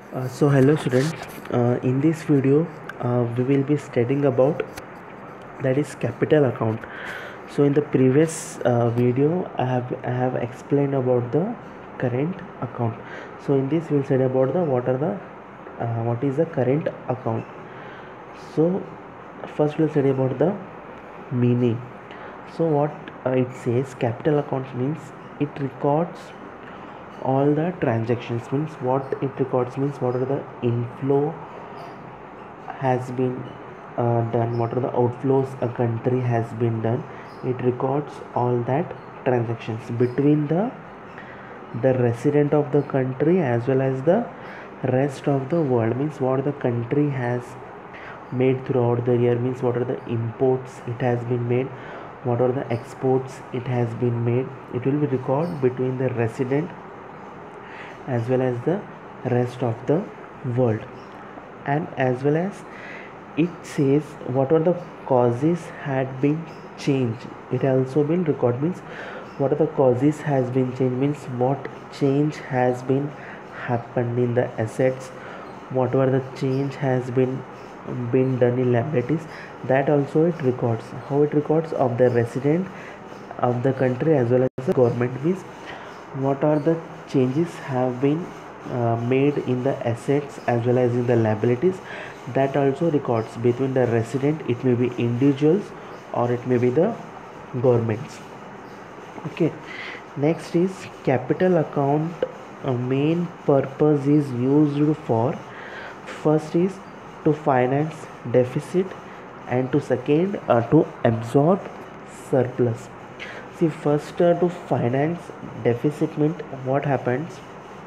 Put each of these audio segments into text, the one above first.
So hello students, in this video we will be studying about that is capital account. So in the previous video I have explained about the current account. So in this we'll study about the what is the current account. So first we'll study about the meaning. So what it says, capital account means it records all the transactions, means what it records means what are the inflow has been done, what are the outflows a country has been done. It records all that transactions between the resident of the country as well as the rest of the world, means what the country has made throughout the year, means what are the imports it has been made, what are the exports it has been made. It will be record between the resident as well as the rest of the world, and as well as it says what are the causes had been changed. It also been recorded, means what are the causes has been changed, means what change has been happened in the assets, whatever the change has been done in liabilities. That also it records. How it records? Of the resident of the country as well as the government, means what are the changes have been made in the assets as well as in the liabilities. That also records between the resident, it may be individuals or it may be the governments. Okay, next is capital account. Main purpose is used for, first is to finance deficit, and to second to absorb surplus. See, first to finance deficit means what happens,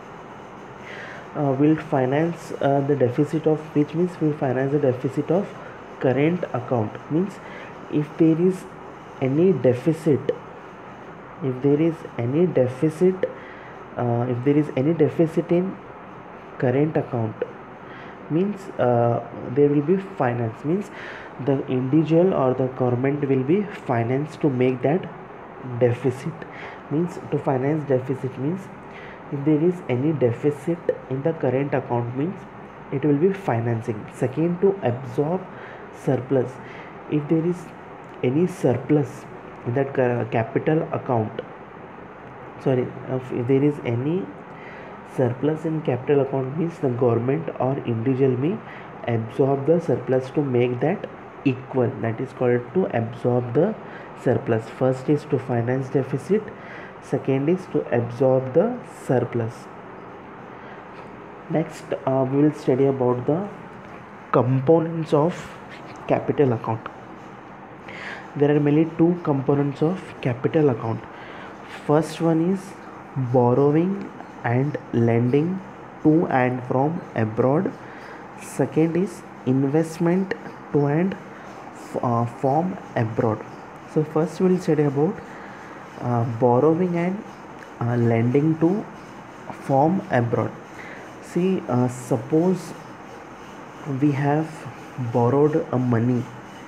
will finance the deficit of, which means will finance the deficit of current account, means if there is any deficit, if there is any deficit if there is any deficit in current account, means there will be finance, means the individual or the government will be financed to make that deficit. Means to finance deficit means if there is any deficit in the current account, means it will be financing. Second, to absorb surplus. If there is any surplus in that capital account, sorry, if there is any surplus in capital account, means the government or individual may absorb the surplus to make that equal. That is called to absorb the surplus. First is to finance deficit, second is to absorb the surplus. Next we will study about the components of capital account. There are mainly two components of capital account. First one is borrowing and lending to and from abroad. Second is investment to and from abroad. So first we will study about borrowing and lending to from abroad. See, suppose we have borrowed a money.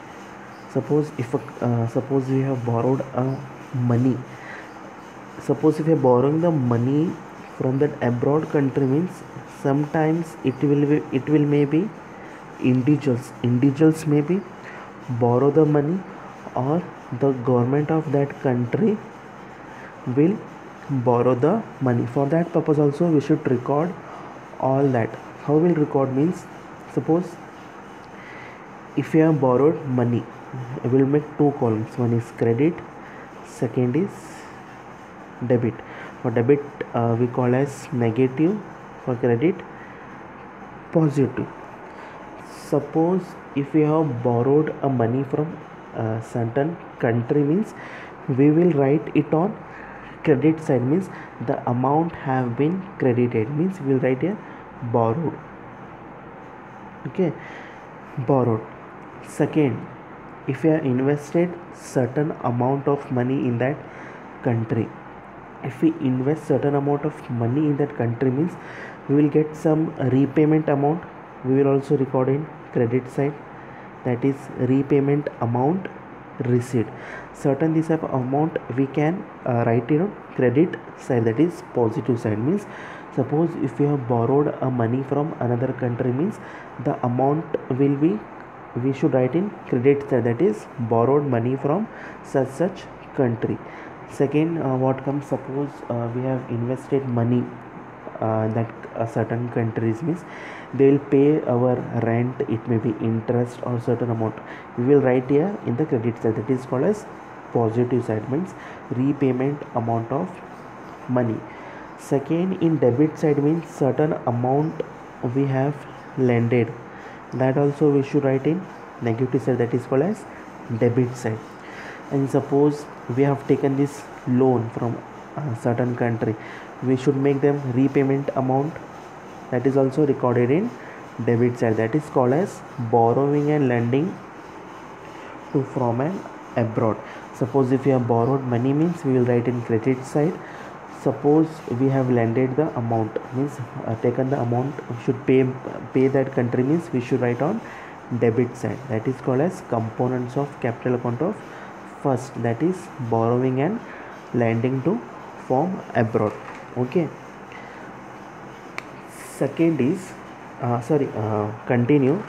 Suppose we have borrowed a money. Suppose if you are borrowing the money from that abroad country, means sometimes it will maybe individuals maybe borrow the money, or the government of that country will borrow the money. For that purpose also we should record all that. How will record means, suppose if you have borrowed money, we will make two columns. One is credit, second is debit. For debit we call as negative, for credit positive. Suppose if we have borrowed a money from a certain country, means we will write it on credit side, means the amount have been credited, means we will write here borrowed. Okay, borrowed. Second, if you have invested certain amount of money in that country, if we invest certain amount of money in that country, means we will get some repayment amount. We will also record in credit side, that is repayment amount received. Certain this type of amount we can write it on credit side, that is positive side. Means Suppose if you have borrowed a money from another country, means the amount will be, we should write in credit side, that is borrowed money from such country. Second, what comes, suppose we have invested money that certain countries, means they will pay our rent, it may be interest or certain amount, we will write here in the credit side, that is called as positive side, means repayment amount of money. Second, in debit side means certain amount we have lended, that also we should write in negative side, that is called as debit side. And suppose we have taken this loan from a certain country, we should make them repayment amount, that is also recorded in debit side, that is called as borrowing and lending to from an abroad. Suppose if you have borrowed money, means we will write in credit side. Suppose we have lended the amount, means taken the amount, should pay that country, means we should write on debit side, that is called as components of capital account of first, that is borrowing and lending to from abroad. Okay. Second is continue.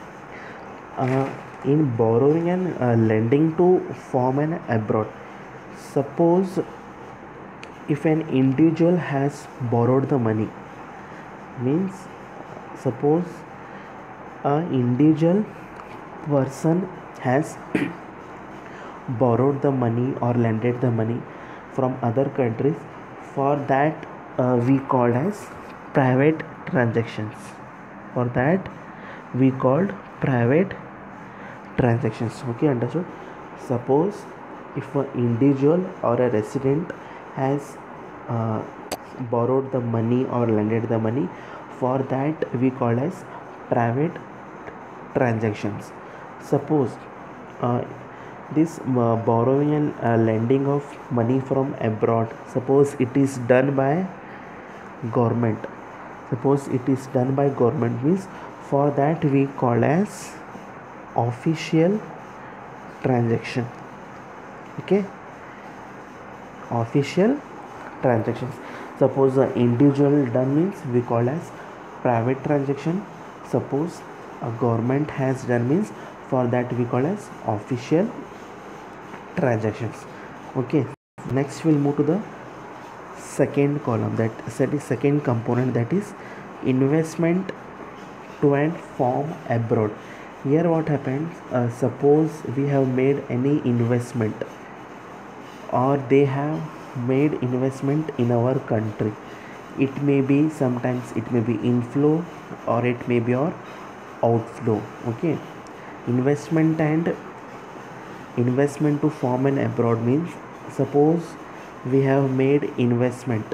In borrowing and lending to from an abroad, suppose if an individual has borrowed the money, means suppose an individual person has borrowed the money or lended the money from other countries, for that we call as private transactions, for that we called private transactions. Okay, understood. Suppose if an individual or a resident has borrowed the money or lended the money, for that we call as private transactions. Suppose this borrowing and lending of money from abroad, suppose it is done by government, suppose it is done by government, means for that we call as official transaction. Okay, official transactions. Suppose the individual done, means we call as private transaction. Suppose a government has done, means for that we call as official transactions. Okay, next we'll move to the second column, that is second component, that is investment to and from abroad. Here what happens, suppose we have made any investment, or they have made investment in our country, it may be, sometimes it may be inflow or it may be or outflow. Okay, investment and investment to from and abroad means, suppose we have made investment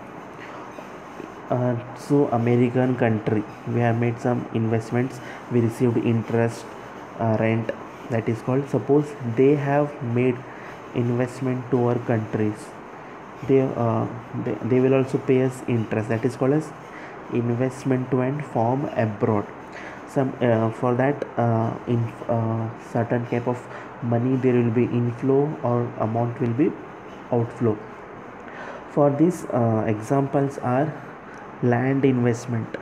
so American country, we have made some investments, we received interest, rent, that is called, suppose they have made investment to our countries, they will also pay us interest, that is called as investment to and from abroad. Some for that in certain type of money there will be inflow or amount will be outflow. For these examples are land investments,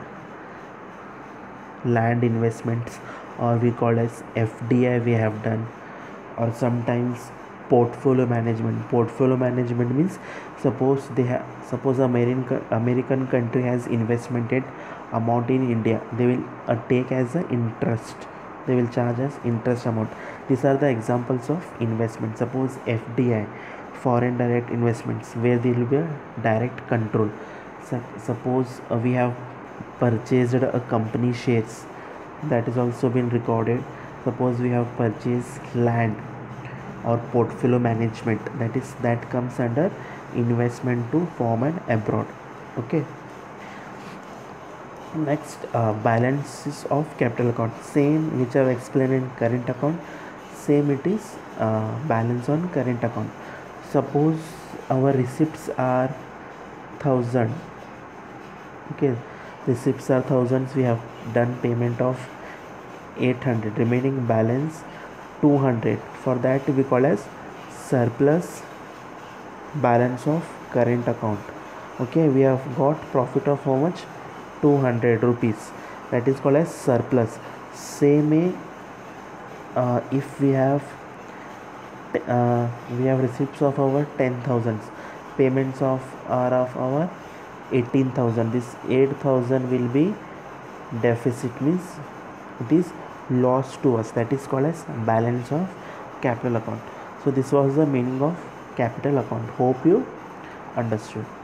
or we call as FDI we have done, or sometimes portfolio management means, suppose American country has investmented amount in India, they will take as an interest, they will charge as interest amount. These are the examples of investment. Suppose FDI, foreign direct investments, where there will be a direct control. Suppose we have purchased a company shares, that is also been recorded. Suppose we have purchased land or portfolio management, that comes under investment to from and abroad. Okay, next balances of capital account, same which I have explained in current account, same it is balance on current account. Suppose our receipts are 1000. Okay, receipts are thousands, we have done payment of 800, remaining balance 200, for that we call as surplus balance of current account. Okay, we have got profit of how much? 200 rupees. That is called as surplus. Same way, if we have receipts of our 10,000, payments of are of our 18,000. This 8,000 will be deficit, means it is loss to us. That is called as balance of capital account. So this was the meaning of capital account. Hope you understood.